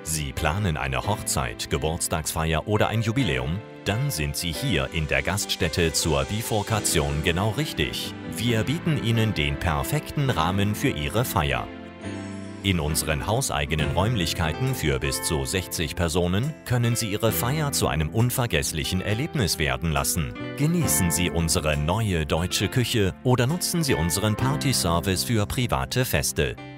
Sie planen eine Hochzeit, Geburtstagsfeier oder ein Jubiläum? Dann sind Sie hier in der Gaststätte zur Bifurkation genau richtig. Wir bieten Ihnen den perfekten Rahmen für Ihre Feier. In unseren hauseigenen Räumlichkeiten für bis zu 60 Personen können Sie Ihre Feier zu einem unvergesslichen Erlebnis werden lassen. Genießen Sie unsere neue deutsche Küche oder nutzen Sie unseren Partyservice für private Feste.